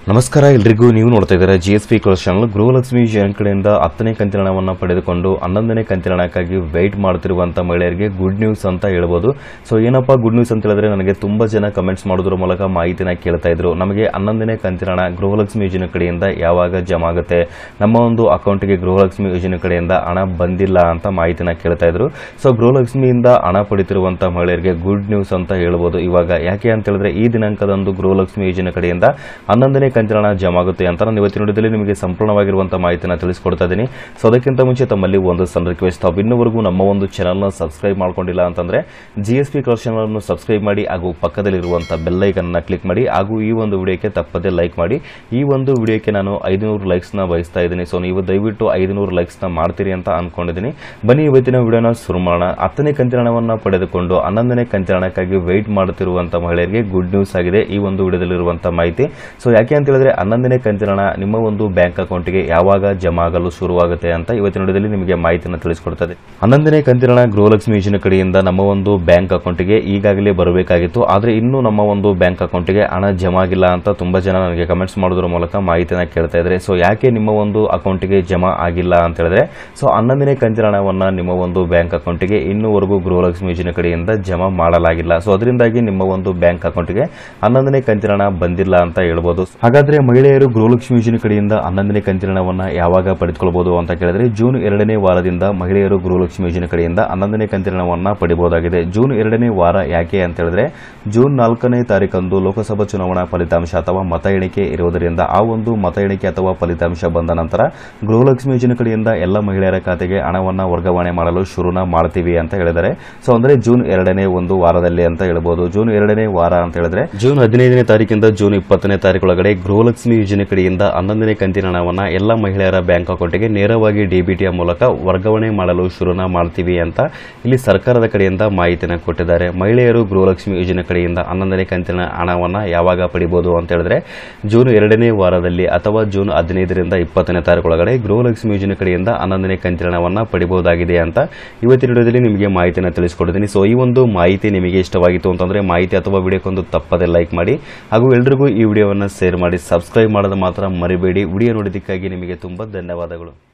ನಮಸ್ಕಾರ ಎಲ್ಲರಿಗೂ ನೀವು ನೋಡ್ತಾ ಇದ್ದೀರಾ ಜಿಎಸ್ಪಿ ಕ್ಲಾಸ್ ಚಾನಲ್. ಗೃಹಲಕ್ಷ್ಮಿ ಯೋಜನೆ ಕಡೆಯಿಂದ 10ನೇ ಕಂತಿನ ಹಣವನ್ನು ಪಡೆದುಕೊಂಡು 11ನೇ ಕಂತಿನ ಹಣಕ್ಕಾಗಿ ವೆಯ್ಟ್ ಮಾಡ್ತಿರುವಂತಹ ಮಹಿಳೆಯರಿಗೆ ಗುಡ್ ನ್ಯೂಸ್ ಅಂತ ಹೇಳ್ಬೋದು. ಸೊ ಏನಪ್ಪಾ ಗುಡ್ ನ್ಯೂಸ್ ಅಂತ ಹೇಳಿದ್ರೆ, ನನಗೆ ತುಂಬಾ ಜನ ಕಮೆಂಟ್ಸ್ ಮಾಡೋದ್ರ ಮೂಲಕ ಮಾಹಿತಿನ ಕೇಳ್ತಾ ಇದ್ರು. ನಮಗೆ 11ನೇ ಕಂತಿನ ಹಣ ಗೃಹಲಕ್ಷ್ಮಿ ಯೋಜನೆ ಕಡೆಯಿಂದ ಯಾವಾಗ ಜಮಾ ಆಗುತ್ತೆ, ನಮ್ಮ ಒಂದು ಅಕೌಂಟ್ಗೆ ಗೃಹಲಕ್ಷ್ಮಿ ಯೋಜನೆ ಕಡೆಯಿಂದ ಹಣ ಬಂದಿಲ್ಲ ಅಂತ ಮಾಹಿತಿನ ಕೇಳ್ತಾ ಇದ್ರು. ಸೊ ಗೃಹಲಕ್ಷ್ಮಿಯಿಂದ ಹಣ ಪಡೆದಿರುವಂತಹ ಮಹಿಳೆಯರಿಗೆ ಗುಡ್ ನ್ಯೂಸ್ ಅಂತ ಹೇಳ್ಬೋದು ಇವಾಗ. ಯಾಕೆ ಅಂತ ಹೇಳಿದ್ರೆ, ಈ ದಿನಾಂಕದಂದು ಗೃಹಲಕ್ಷ್ಮಿ ಯೋಜನೆ ಕಡೆಯಿಂದ 11ನೇ ಕಂತಿನ ಹಣ ಜಮಾ ಆಗುತ್ತೆ ಅಂತ ನಾನು ಇವತ್ತಿನ ವಿಡಿಯೋದಲ್ಲಿ ನಿಮಗೆ ಸಂಪೂರ್ಣವಾಗಿರುವಂತಹ ಮಾಹಿತಿನ ತಿಳಿಸಿಕೊಡ್ತಾ ಇದ್ದೀನಿ. ಸೊ ಅದಕ್ಕಿಂತ ಮುಂಚೆ ತಮ್ಮಲ್ಲಿ ಒಂದು ಸಣ್ಣ ರಿಕ್ವೆಸ್ಟ್, ಇನ್ನೂವರೆಗೂ ನಮ್ಮ ಒಂದು ಚಾನಲ್ನ ಸಬ್ಸ್ಕ್ರೈಬ್ ಮಾಡ್ಕೊಂಡಿಲ್ಲ ಅಂತಂದ್ರೆ ಜಿಎಸ್ಪಿ ಕ್ಲಾಸ್ ಚಾನಲ್ ಅನ್ನು ಸಬ್ಸ್ಕ್ರೈಬ್ ಮಾಡಿ, ಹಾಗೂ ಪಕ್ಕದಲ್ಲಿರುವಂತಹ ಬೆಲ್ ಐಕಾನ್ ಅನ್ನು ಕ್ಲಿಕ್ ಮಾಡಿ, ಹಾಗೂ ಈ ಒಂದು ವಿಡಿಯೋಕ್ಕೆ ತಪ್ಪದೇ ಲೈಕ್ ಮಾಡಿ. ಈ ಒಂದು ವಿಡಿಯೋಕ್ಕೆ ನಾನು 500 ಲೈಕ್ಸ್ ನ ಬಯಸ್ತಾ ಇದ್ದೀನಿ. ಸೊ ನೀವು ದಯವಿಟ್ಟು 500 ಲೈಕ್ಸ್ ನ ಮಾಡ್ತೀರಿ ಅಂತ ಅನ್ಕೊಂಡಿದ್ದೀನಿ. ಬನ್ನಿ ಇವತ್ತಿನ ವಿಡಿಯೋನ ಶುರು ಮಾಡೋಣ. 10ನೇ ಕಂತಿನ ಹಣವನ್ನು ಪಡೆದುಕೊಂಡು 11ನೇ ಕಂತಿನ ಹಣಕ್ಕಾಗಿ ವೆಯ್ಟ್ ಮಾಡುತ್ತಿರುವಂತಹ ಮಹಿಳೆಯರಿಗೆ ಗುಡ್ ನ್ಯೂಸ್ ಆಗಿದೆ ಈ ಒಂದು ವಿಡಿಯೋದಲ್ಲಿರುವಂತಹ ಮಾಹಿತಿ. ಸೊ ಯಾಕೆ ಅಂತ ಹೇಳಿದ್ರೆ, 11ನೇ ಕಂತಿನ ಹಣ ನಿಮ್ಮ ಒಂದು ಬ್ಯಾಂಕ್ ಅಕೌಂಟ್ಗೆ ಯಾವಾಗ ಜಮಾ ಆಗಲು ಶುರುವಾಗುತ್ತೆ ಅಂತ ಇವತ್ತಿನ ವಿಡಿಯೋದಲ್ಲಿ ನಿಮಗೆ ಮಾಹಿತಿಯನ್ನು ತಿಳಿಸಿಕೊಡ್ತದೆ. 11ನೇ ಕಂತಿನ ಹಣ ಗೃಹಲಕ್ಷ್ಮಿ ಯೋಜನೆ ಕಡೆಯಿಂದ ನಮ್ಮ ಒಂದು ಬ್ಯಾಂಕ್ ಅಕೌಂಟ್ಗೆ ಈಗಾಗಲೇ ಬರಬೇಕಾಗಿತ್ತು, ಆದ್ರೆ ಇನ್ನೂ ನಮ್ಮ ಒಂದು ಬ್ಯಾಂಕ್ ಅಕೌಂಟ್ಗೆ ಹಣ ಜಮಾ ಆಗಿಲ್ಲ ಅಂತ ತುಂಬಾ ಜನ ನನಗೆ ಕಮೆಂಟ್ಸ್ ಮಾಡೋದ್ರ ಮೂಲಕ ಮಾಹಿತಿನ ಕೇಳ್ತಾ ಇದ್ದಾರೆ. ಸೊ ಯಾಕೆ ನಿಮ್ಮ ಒಂದು ಅಕೌಂಟ್ಗೆ ಜಮಾ ಆಗಿಲ್ಲ ಅಂತ ಹೇಳಿದ್ರೆ, ಸೊ 11ನೇ ಕಂತಿನ ಹಣವನ್ನ ನಿಮ್ಮ ಒಂದು ಬ್ಯಾಂಕ್ ಅಕೌಂಟ್ಗೆ ಇನ್ನೂವರೆಗೂ ಗೃಹಲಕ್ಷ್ಮಿ ಯೋಜನೆ ಕಡೆಯಿಂದ ಜಮಾ ಮಾಡಲಾಗಿಲ್ಲ. ಸೊ ಅದರಿಂದಾಗಿ ನಿಮ್ಮ ಒಂದು ಬ್ಯಾಂಕ್ ಅಕೌಂಟ್ಗೆ 11ನೇ ಕಂತಿನ ಹಣ ಬಂದಿಲ್ಲ ಅಂತ ಹೇಳ್ಬೋದು. ಹಾಗಾದ್ರೆ ಮಹಿಳೆಯರು ಗೃಹಲಕ್ಷ್ಮಿ ಯೋಜನೆ ಕಡೆಯಿಂದ 11ನೇ ಕಂತಿನ ಹಣವನ್ನು ಯಾವಾಗ ಪಡೆದುಕೊಳ್ಳಬಹುದು ಅಂತ ಕೇಳಿದ್ರೆ, ಜೂನ್ 2ನೇ ವಾರದಿಂದ ಮಹಿಳೆಯರು ಗೃಹಲಕ್ಷ್ಮಿ ಯೋಜನೆ ಕಡೆಯಿಂದ 11ನೇ ಕಂತಿನ ಹಣವನ್ನು ಪಡೆಯಬಹುದಾಗಿದೆ. ಜೂನ್ 2ನೇ ವಾರ ಯಾಕೆ ಅಂತ ಹೇಳಿದ್ರೆ, ಜೂನ್ 4ನೇ ತಾರೀಕಂದು ಲೋಕಸಭಾ ಚುನಾವಣಾ ಫಲಿತಾಂಶ ಅಥವಾ ಮತ ಎಣಿಕೆ ಇರುವುದರಿಂದ, ಆ ಒಂದು ಮತ ಎಣಿಕೆ ಅಥವಾ ಫಲಿತಾಂಶ ಬಂದ ನಂತರ ಗೃಹಲಕ್ಷ್ಮಿ ಯೋಜನೆ ಕಡೆಯಿಂದ ಎಲ್ಲ ಮಹಿಳೆಯರ ಖಾತೆಗೆ ಹಣವನ್ನು ವರ್ಗಾವಣೆ ಮಾಡಲು ಶುರುನ ಮಾಡ್ತೀವಿ ಅಂತ ಹೇಳಿದ್ದಾರೆ. ಸೊ ಅಂದ್ರೆ ಜೂನ್ 2ನೇ ಒಂದು ವಾರದಲ್ಲಿ ಅಂತ ಹೇಳ್ಬೋದು. ಜೂನ್ 2ನೇ ವಾರ ಅಂತ ಹೇಳಿದ್ರೆ ಜೂನ್ 15ನೇ ತಾರೀಕಿಂದ ಜೂನ್ 20ನೇ ತಾರೀಕು ಒಳಗಡೆ ಗೃಹಲಕ್ಷ್ಮಿ ಯೋಜನೆ ಕಡೆಯಿಂದ 11ನೇ ಕಂತಿನ ಹಣವನ್ನು ಎಲ್ಲ ಮಹಿಳೆಯರ ಬ್ಯಾಂಕ್ ಅಕೌಂಟ್ಗೆ ನೇರವಾಗಿ ಡಿಬಿಟಿಯ ಮೂಲಕ ವರ್ಗಾವಣೆ ಮಾಡಲು ಶುರುನ ಮಾಡ್ತೀವಿ ಅಂತ ಇಲ್ಲಿ ಸರ್ಕಾರದ ಕಡೆಯಿಂದ ಮಾಹಿತಿನ ಕೊಟ್ಟಿದ್ದಾರೆ. ಮಹಿಳೆಯರು ಗೃಹಲಕ್ಷ್ಮಿ ಯೋಜನೆ ಕಡೆಯಿಂದ 11ನೇ ಕಂತಿನ ಹಣವನ್ನು ಯಾವಾಗ ಪಡಿಬಹುದು ಅಂತ ಹೇಳಿದ್ರೆ, ಜೂನ್ 2ನೇ ವಾರದಲ್ಲಿ ಅಥವಾ ಜೂನ್ 15ರಿಂದ 20ನೇ ತಾರೀಕು ಒಳಗಡೆ ಗೃಹಲಕ್ಷ್ಮಿ ಯೋಜನೆ ಕಡೆಯಿಂದ 11ನೇ ಕಂತಿನ ಹಣವನ್ನು ಪಡಿಬಹುದಾಗಿದೆ ಅಂತ ಇವತ್ತಿನ ವಿಡಿಯೋದಲ್ಲಿ ನಿಮಗೆ ಮಾಹಿತಿನ ತಿಳಿಸಿಕೊಡ್ತೀನಿ. ಸೊ ಈ ಒಂದು ಮಾಹಿತಿ ನಿಮಗೆ ಇಷ್ಟವಾಗಿತ್ತು ಅಂತಂದ್ರೆ ಮಾಹಿತಿ ಅಥವಾ ವಿಡಿಯೋಕ್ಕೊಂದು ತಪ್ಪದೆ ಲೈಕ್ ಮಾಡಿ, ಹಾಗೂ ಎಲ್ರಿಗೂ ಈ ವಿಡಿಯೋವನ್ನು ಶೇರ್ ಮಾಡಿ. ಸಬ್ಸ್ಕ್ರೈಬ್ ಮಾಡೋದು ಮಾತ್ರ ಮರಿಬೇಡಿ. ವಿಡಿಯೋ ನೋಡಿದ್ದಕ್ಕಾಗಿ ನಿಮಗೆ ತುಂಬಾ ಧನ್ಯವಾದಗಳು.